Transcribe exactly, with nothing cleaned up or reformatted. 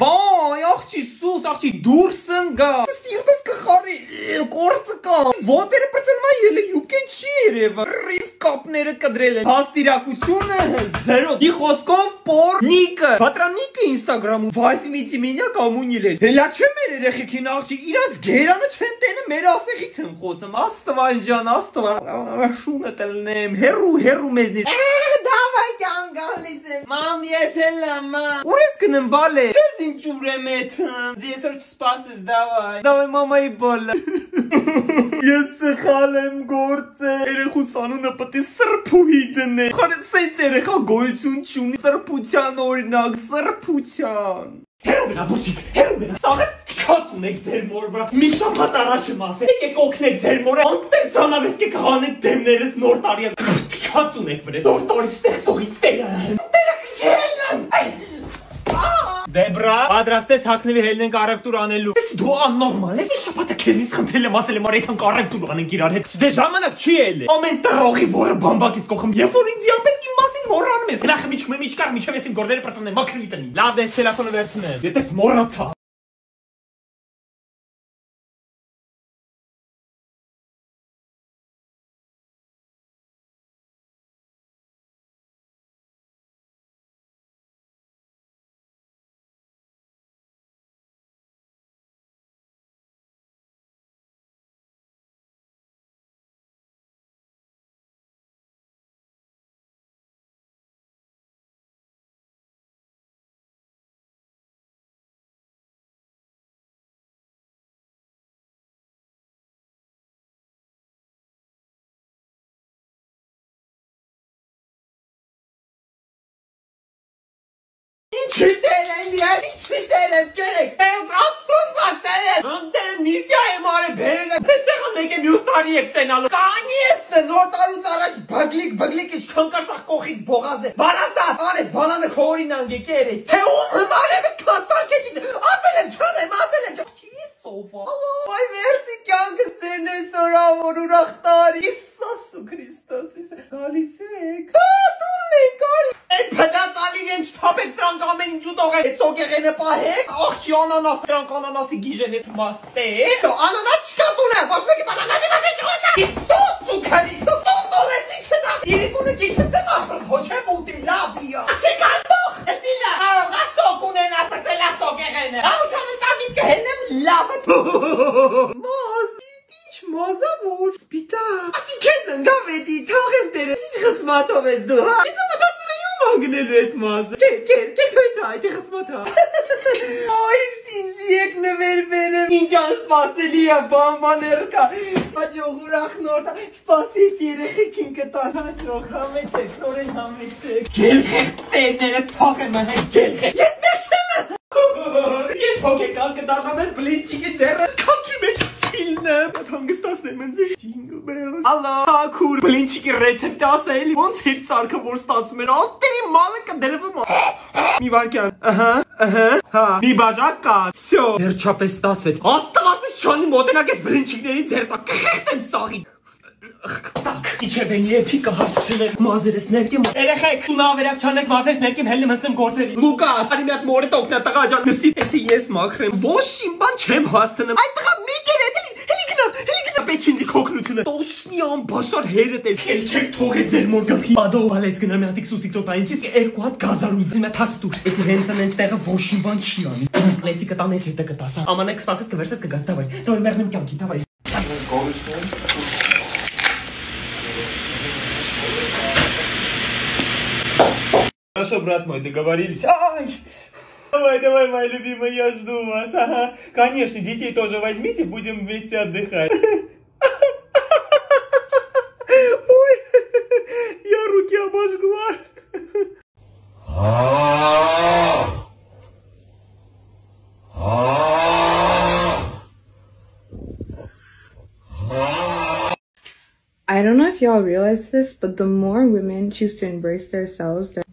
Vay, աղջի սուս, աղջի դուրս ընկա։ Սիրտս կխարի, կորցը կա։ Ոտերը պրծնում է ելը յուբկեն չի երևա։ Ռիվ կապները կդրել են։ Հաստիրակությունը զերո։ Դի խոսքով պորնիկը։ Պատրանիկը ինստագրամում վազիմիցի մենյա կամունիլ են։ Հելա չեմ մեր երեխեքին աղջի, իրանց գերանը չեն տենը մեր ասեղից են խոսում։ Աստված ջան, աստված, շունը տլնեմ, հերու, հերու մեզնից։ Դավայ կանգալիս եմ, մամ ես էլ եմ, ուր ես գնեմ բալե։ Ես ինչ ուր եմ էթմ, ձեզ որ չսպասես դավայ։ Դավայ մամայի բալը։ Ես սխալ եմ գործը, երեխուս անունը պտի սրպուհի դնե։ Խարը սենց երեխա գոյություն չունի, սրպության օրինակ, սրպության։ Հերու գնա բուչիկ, հերու գնա, սաղը թքած ունեք ձեր մոր վրա, մի շամատ առաջ եմ ասել, եք եք օգնեք ձեր մորը, անտեր զանավ ես կեք հանեք դեմներս նոր տարի եմ, թքած ունեք վրես, նոր տարի ստեղծողի տերը, տերը քչել եմ, Դեբրա, պատրաստես հակնվի հելնենք առևտուր անելու։ Ես դու աննորմալ ես, ես շաբաթը քեզնից խնդրել եմ ասել եմ արեքանք առևտուր անենք իրար հետ։ Դե ժամանակ չի ելը։ Ամեն տրողի որը բամբակից կողմ, երբ որ ինձ յապետք իմ մասին մոռանում ես։ Գնա խմիչք մեմիչ կար, միջև ես իմ գործերը պրծնեմ, մաքրելի տնի։ Լավ դες տելեֆոնը վերցնեմ։ Եթե մոռացա։ Չիտերեմ ես, չիտերեմ, կերեք, ապսուս ատերեմ, անդեր միսյա եմ արել բերել եմ, ծեցեղը մեկ եմ յուս տարի եք տենալու, կանի ես նոր տարուց առաջ բգլիկ, բգլիկ իշխան կարսախ կողիտ բողազն է, վարաստա, անես, բանանը քորին անգե կերես, թե ում հմար եմ ես կասար կեչին, ասել եմ չանեմ, ասել եմ չանեմ, չի ես սովա, այ վերսի կյանքս ձերն է սորավոր ուրախ տարի, Իսասու Քրիստոս, գալիս եք, տունն է կարի, այդ պտացալիվ են չթապեք սրանք ամեն ինչ ուտող է, սոգեղենը պահեք, աղջի անանաս, սրանք անանասի գիժեն էտ մաստեք, անանաս չկա տուն է, ոչ մեկից անանասի մասի չխոսա, Իսասու Քրիստոս, տունտոն ես ինչ հնախ, իրիկունը գիչս դեմ ախրդ, ոչ է մուտի լավիա, չկանդող, էսիլա, աղա սոկ ունեն ասպրծելա սոգեղենը, աղուչան ընտանից կհելնեմ լավը, մազ, ինչ մազավոր, սպիտակ, ասի կեզ ընգավ էդի, թաղ եմ տերես, ինչ խսմատով ես դու, հա, ես մտածում եմ ում անգնելու էդ մազը, կեր, կեր, կեր թոյթա, այդի խսմատա, այս ինձ եկ նվեր բերեմ, ինչ անսպասելի է բամբաներ կա, հաջող ուրախ նորդա, սպասես երեխեքին կտաս, հաջող համեցեք, նորեն համեցեք, գելխեղ տերները թաղ եմ անեք, գելխեղ, ես մեր շեմ ես հոգեկալ կդարնամ ես բլինչիկի ձերը, կակի մեջ չիլնեմ, հանգստասնեմ ընձի, Jingle bells, ալա, հակուր, բլինչիկի ռեցեպտը ասա էլի, ոնց էր սարքը, որ ստացում էր, ալտերի մալը կդրվում է, մի վարկյան, ըհը, ըհը, հա, մի բաժակ կա, վсё, վերջապես ստացվեց, աստվածից չանի մոտենակ ես բլինչիկների ձեր տա, կխեղտեմ սաղի, Իչև են եփիկը հասցնել մազերս ներկեմ Երեխեք, տուն ավերակ չանեք մազերս ներկեմ հելնեմ հսնեմ գործերի Լուկաս, արի մի հատ մորետ օգնա տղա ջան նստի տեսի ես մաքրեմ Ոչ իմ բան չեմ հասցնում Այդ տղա մի կեր էդ հելի գնա, հելի գնա պեչինձի քոքնությունը Տոշնի անբաշար հերդ ես Քելքեք թող է ձեր մոր գլխի Ադո բալես գնա մի հատիկ սուսիկ տոտայինցից երկու հատ գազարուզ Մի հատ հաստուր Էդի հենց են տեղը ոչ իմ բան չի անի Լեսի կտանես հետը կտաս Ամանեք սպասես կվերսես կգաս դավայ Դավայ մեղնեմ կյանքի դավայ Хорошо, брат мой, договорились. Ай! Давай, давай, моя любимая, я жду вас. Ага. Конечно, детей тоже возьмите, будем вместе отдыхать. Ой, я руки обожгла. I don't know if y'all realize this, but the more women choose to embrace themselves,